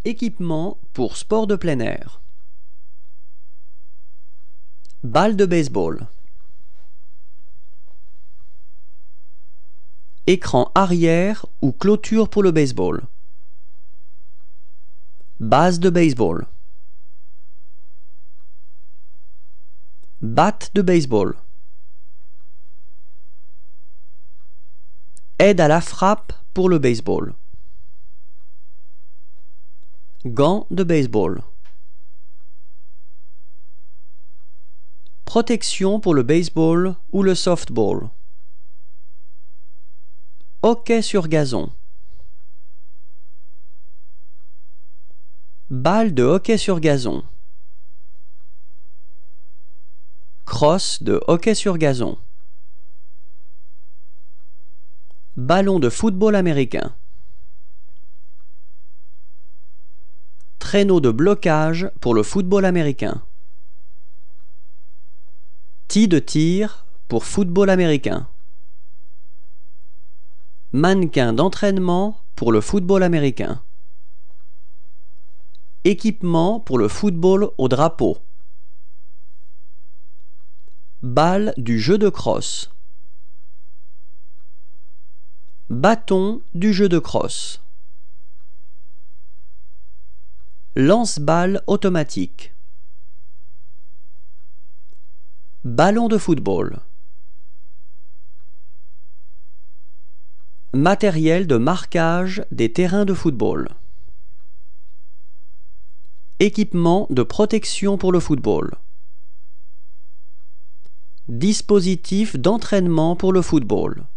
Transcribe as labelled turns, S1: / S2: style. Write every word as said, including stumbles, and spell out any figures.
S1: Équipement pour sport de plein air. Balle de baseball. Écran arrière ou clôture pour le baseball. Base de baseball. Batte de baseball. Aide à la frappe pour le baseball. Gants de baseball. Protection pour le baseball ou le softball. Hockey sur gazon. Balle de hockey sur gazon. Crosse de hockey sur gazon. Ballon de football américain. Traîneau de blocage pour le football américain. Tee de tir pour football américain. Mannequin d'entraînement pour le football américain. Équipement pour le football au drapeau. Balle du jeu de crosse. Bâton du jeu de crosse. Lance-balle automatique. Ballon de football. Matériel de marquage des terrains de football. Équipement de protection pour le football. Dispositif d'entraînement pour le football.